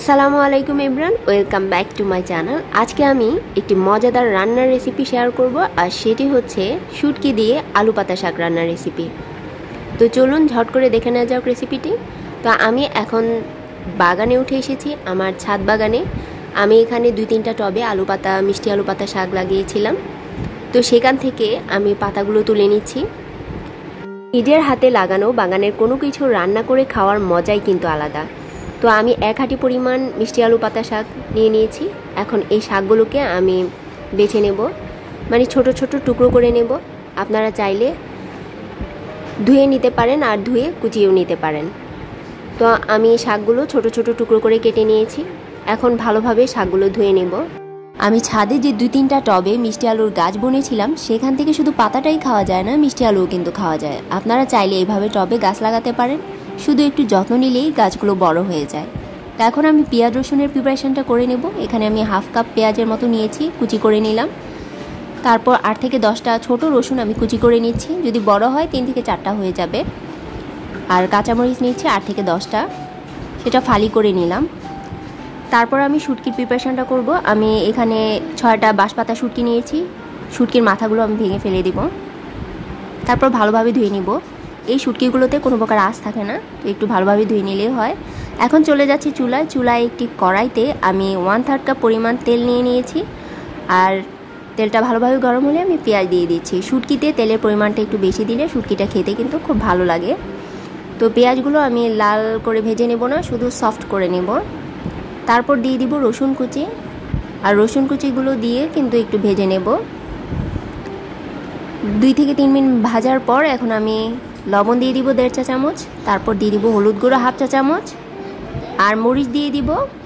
আসসালামু আলাইকুম everyone, welcome back to my channel. আজকে আমি একটি মজাদার রান্নার রেসিপি শেয়ার করব, আর সেটি হচ্ছে শুটকি দিয়ে আলু পাতা শাক রান্নার রেসিপি। তো চলুন ঝট করে দেখে নেওয়া যাক রেসিপিটি। তো আমি এখন বাগানে উঠে এসেছি, আমার ছাদ বাগানে। আমি এখানে 2-3টা টবে মিষ্টি আলু পাতা শাক লাগিয়েছিলাম। তো সেখান থেকে আমি পাতাগুলো তুলে নিচ্ছি। নিজের হাতে লাগানো বাগানের কোনো কিছু রান্না করে খাওয়ার মজাই কিন্তু আলাদা। তো আমি 1 হাঁটি পরিমাণ মিষ্টি আলু পাতা শাক নিয়ে নিয়েছি। এখন এই শাকগুলোকে আমি বেছে নেব, মানে ছোট ছোট টুকরো করে নেব। আপনারা চাইলে ধুয়ে নিতে পারেন আর ধুয়ে কুচিয়েও নিতে পারেন। তো আমি শাকগুলো ছোট ছোট টুকরো করে কেটে নিয়েছি। এখন ভালোভাবে শাকগুলো ধুয়ে নেব। আমি ছাদে যে 2-3টা টবে মিষ্টি আলুর গাছ বনেছিলাম, সেখান থেকে শুধু পাতাটাই খাওয়া যায় না, মিষ্টি আলুও কিন্তু খাওয়া যায়। আপনারা চাইলে এইভাবে টবে গাছ লাগাতে পারেন, শুধু একটু যত্ন নিলেই গাছগুলো বড় হয়ে যায়। তো এখন আমি পেঁয়াজ রসুনের প্রিপারেশনটা করে নেব। এখানে আমি 1/2 কাপ পেঁয়াজের মতো নিয়েছি, কুচি করে নিলাম। তারপর 8 থেকে 10টা ছোট রসুন আমি কুচি করে নিচ্ছি, যদি বড় হয় 3 থেকে 4টা হয়ে যাবে। আর কাঁচামরিচ নিচ্ছি 8 থেকে 10টা, সেটা ফালি করে নিলাম। তারপর আমি শুটকির প্রিপারেশনটা করব। আমি এখানে 6টা বাঁশপাতা শুটকি নিয়েছি। শুটকির মাথাগুলো আমি ভেঙে ফেলে দেব, তারপর ভালোভাবে ধুয়ে নিব। এই শুটকিগুলোতে কোনো প্রকার আঁশ থাকে না, তো একটু ভালোভাবে ধুয়ে নিলেই হয়। এখন চলে যাচ্ছি চুলায় একটি কড়াইতে আমি 1/3 কাপ পরিমাণ তেল নিয়ে নিয়েছি। আর তেলটা ভালোভাবে গরম হলে আমি পেঁয়াজ দিয়ে দিচ্ছি। শুটকিতে তেলের পরিমাণটা একটু বেশি দিলে শুটকিটা খেতে কিন্তু খুব ভালো লাগে। তো পেঁয়াজগুলো আমি লাল করে ভেজে নেব না, শুধু সফট করে নেব। তারপর দিয়ে দিব রসুন কুচি, আর রসুন কুচিগুলো দিয়ে কিন্তু একটু ভেজে নেব। 2 থেকে 3 মিনিট ভাজার পর এখন আমি লবণ দিয়ে দিব 1.5 চা চামচ। তারপর দিয়ে দিব হলুদ গুঁড়ো 1/2 চা চামচ, আর মরিচ দিয়ে দিব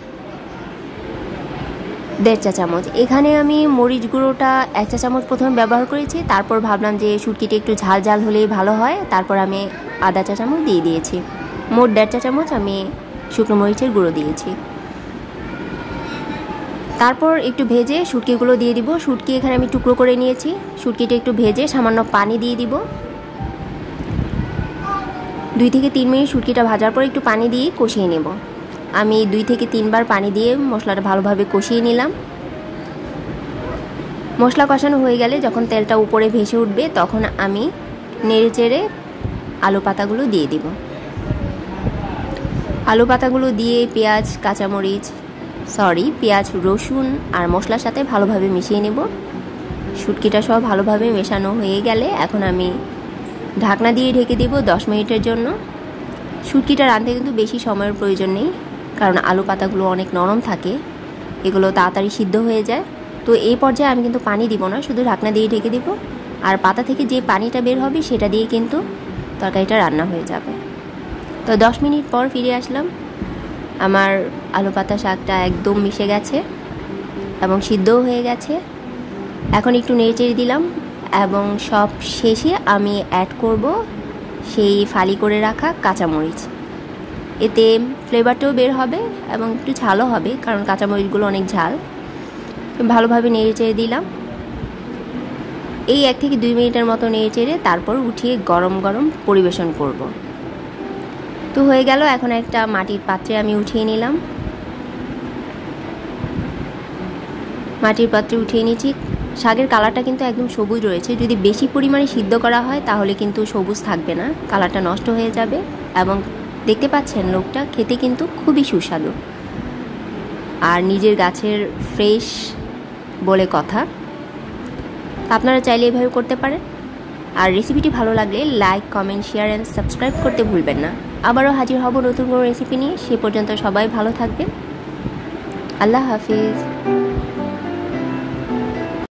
1.5 চা চামচ। এখানে আমি মরিচ গুঁড়োটা 1 চা চামচ প্রথমে ব্যবহার করেছি, তারপর ভাবলাম যে শুটকিটা একটু ঝাল ঝাল হলেই ভালো হয়, তারপর আমি আধা চা চামচ দিয়ে দিয়েছি। মোট 1.5 চা চামচ আমি শুকনো মরিচের গুঁড়ো দিয়েছি। তারপর একটু ভেজে শুটকিগুলো দিয়ে দিব। শুটকি এখানে আমি টুকরো করে নিয়েছি। শুটকিটা একটু ভেজে সামান্য পানি দিয়ে দিব। 2 থেকে 3 মিনিট শুটকিটা ভাজার পর একটু পানি দিয়ে কষিয়ে নেব। আমি 2 থেকে 3 বার পানি দিয়ে মশলাটা ভালোভাবে কষিয়ে নিলাম। মশলা কষানো হয়ে গেলে যখন তেলটা উপরে ভেসে উঠবে, তখন আমি নেড়ে চেড়ে আলু পাতাগুলো দিয়ে দিব। আলু পাতাগুলো দিয়ে পেঁয়াজ রসুন আর মশলার সাথে ভালোভাবে মিশিয়ে নেব। শুটকিটা সব ভালোভাবে মেশানো হয়ে গেলে এখন আমি ঢাকনা দিয়ে ঢেকে দেব 10 মিনিটের জন্য। শুটকিটা রাঁধতে কিন্তু বেশি সময়ের প্রয়োজন নেই, কারণ আলু পাতাগুলো অনেক নরম থাকে, এগুলো তাড়াতাড়ি সিদ্ধ হয়ে যায়। তো এই পর্যায়ে আমি কিন্তু পানি দিব না, শুধু ঢাকনা দিয়ে ঢেকে দেব। আর পাতা থেকে যে পানিটা বের হবে সেটা দিয়ে কিন্তু তরকারিটা রান্না হয়ে যাবে। তো 10 মিনিট পর ফিরে আসলাম। আমার আলু পাতা শাকটা একদম মিশে গেছে এবং সিদ্ধও হয়ে গেছে। এখন একটু নেড়েচেড়ে দিলাম এবং সব শেষে আমি অ্যাড করব সেই ফালি করে রাখা কাঁচামরিচ। এতে ফ্লেভারটাও বের হবে এবং একটু ঝালও হবে, কারণ কাঁচামরিচগুলো অনেক ঝাল। ভালোভাবে নেড়েচেড়ে দিলাম। এই 1 থেকে 2 মিনিটের মতো নেড়েচেড়ে তারপর উঠিয়ে গরম গরম পরিবেশন করব। তো হয়ে গেল। এখন একটা মাটির পাত্রে আমি উঠিয়ে নিলাম। মাটির পাত্রে উঠিয়ে নিচ্ছি। শাকের কালারটা কিন্তু একদম সবুজ রয়েছে। যদি বেশি পরিমাণে সিদ্ধ করা হয় তাহলে কিন্তু সবুজ থাকবে না, কালারটা নষ্ট হয়ে যাবে। এবং দেখতে পাচ্ছেন লোকটা খেতে কিন্তু খুবই সুস্বাদু, আর নিজের গাছের ফ্রেশ বলে কথা। আপনারা চাইলে এভাবে করতে পারেন। আর রেসিপিটি ভালো লাগলে like, comment, share and subscribe করতে ভুলবেন না। আবারও হাজির হব নতুন কোনো রেসিপি নিয়ে। সে পর্যন্ত সবাই ভালো থাকবেন। আল্লাহ হাফিজ।